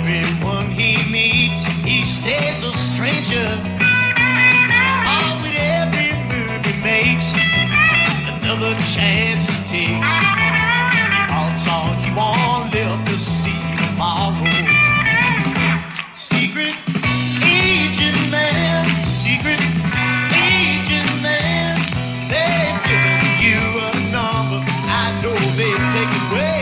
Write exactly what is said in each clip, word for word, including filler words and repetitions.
everyone he meets, he stays a stranger. Oh, with every move he makes, another chance he takes. Odds on he won't live to see tomorrow. Secret agent man, secret agent man, they've given you a number. I know they've taken away.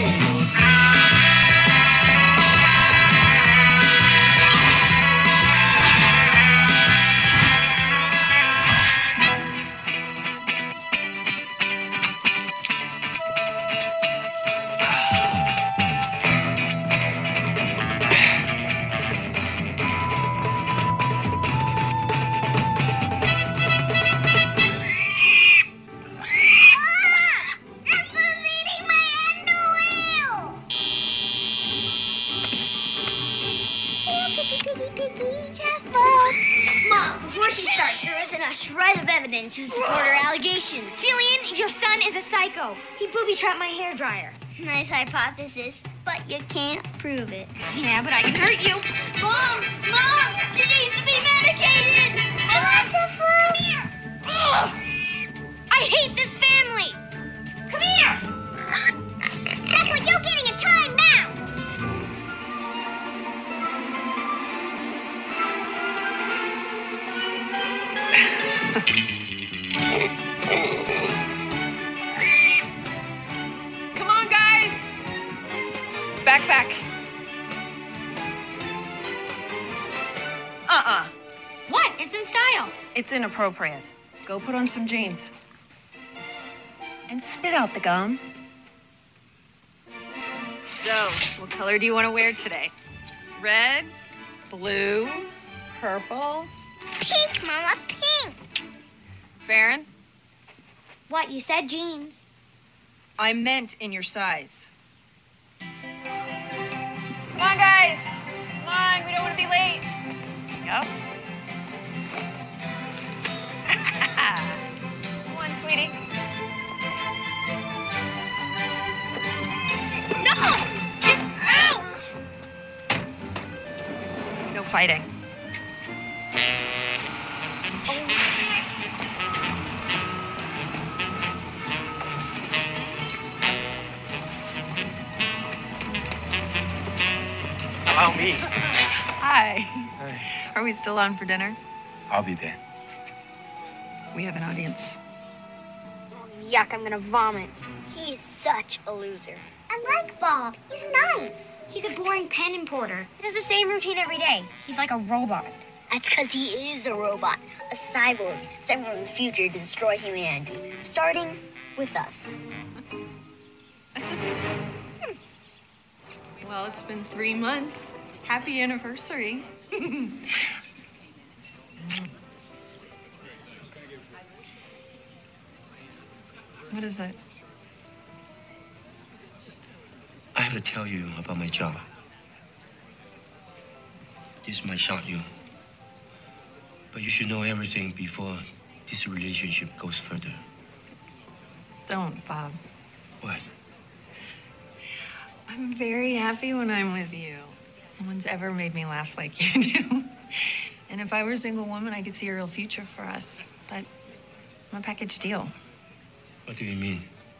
To support her allegations. Jillian, your son is a psycho. He booby-trapped my hairdryer. Nice hypothesis, but you can't prove it. Yeah, but I can hurt you. Mom! Mom! She needs to be medicated! I want to Come here! Ugh. I hate this family! Come here! That's what you're getting a time now! Come on, guys! Backpack. Uh-uh. What? It's in style. It's inappropriate. Go put on some jeans. And spit out the gum. So, what color do you want to wear today? Red, blue, purple? Pink, Mama, pink! Baron? What? You said jeans. I meant in your size. Come on, guys. Come on, we don't want to be late. Yep. Come on, sweetie. No! Get out! No fighting. Allow me. Hi. Hi. Are we still on for dinner? I'll be there. We have an audience. Yuck, I'm gonna vomit. He is such a loser. I like Bob. He's nice. He's a boring pen importer. He does the same routine every day. He's like a robot. That's because he is a robot, a cyborg, sent from the future to destroy humanity, starting with us. Well, it's been three months. Happy anniversary. What is it? I have to tell you about my job. This might shock you, but you should know everything before this relationship goes further. Don't, Bob. What? I'm very happy when I'm with you. No one's ever made me laugh like you do. And if I were a single woman, I could see a real future for us. But I'm a package deal. What do you mean?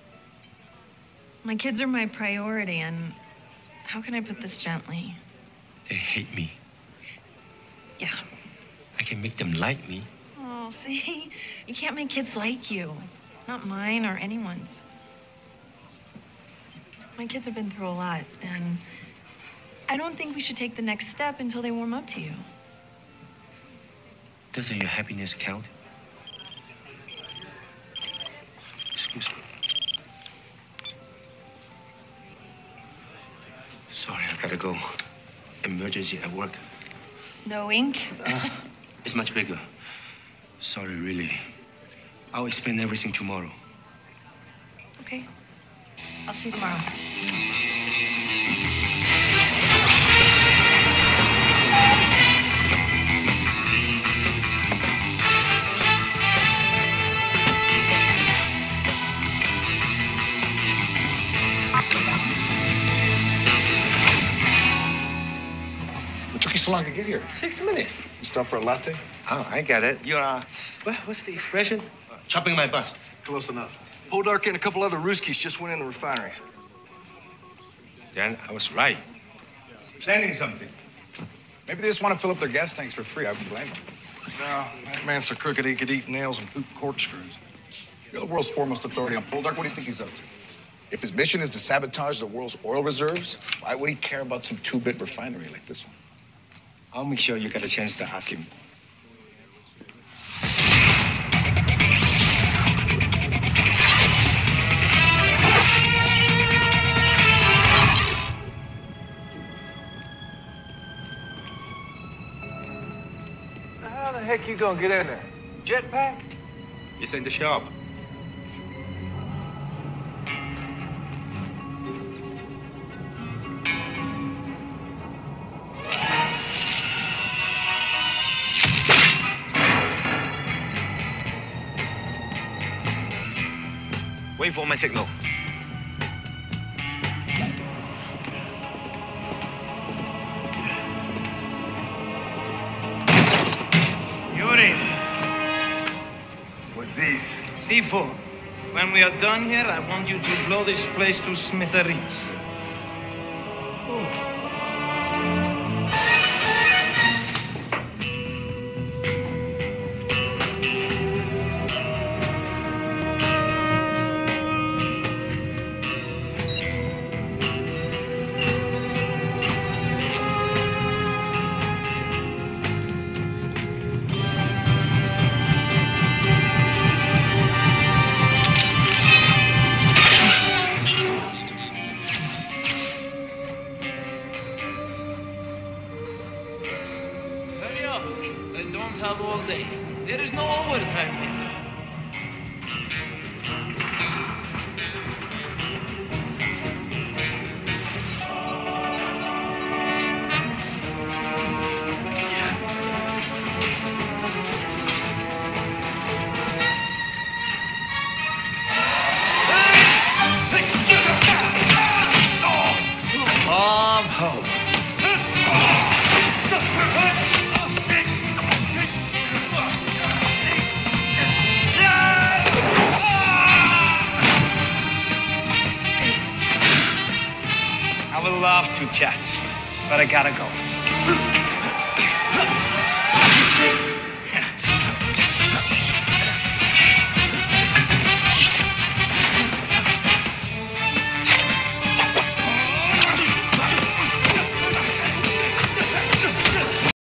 My kids are my priority, and how can I put this gently? They hate me. Yeah. I can make them like me. Oh, see? You can't make kids like you. Not mine or anyone's. My kids have been through a lot, and I don't think we should take the next step until they warm up to you. Doesn't your happiness count? Excuse me. Sorry, I gotta go. Emergency at work. No ink? Uh, it's much bigger. Sorry, really. I'll explain everything tomorrow. Okay. I'll see you tomorrow. What took you so long to get here? sixty minutes. You stopped for a latte? Oh, I got it. You're, uh, what, what's the expression? Uh, chopping my bus. Close enough. Poldark and a couple other Ruskies just went in the refinery. Dan, I was right. He's planning something. Maybe they just want to fill up their gas tanks for free. I wouldn't blame them. No, that man's so crooked he could eat nails and poop corkscrews. You're the world's foremost authority on Poldark. What do you think he's up to? If his mission is to sabotage the world's oil reserves, why would he care about some two-bit refinery like this one? I'll make sure you get a chance to ask him. How the heck you gonna get in there? Jetpack? It's in the shop. Wait for my signal. Yuri, What's this? C four. When we are done here, I want you to blow this place to smithereens. Hurry up. I don't have all day. There is no overtime here. Bob Hope. I would love to chat, but I gotta go.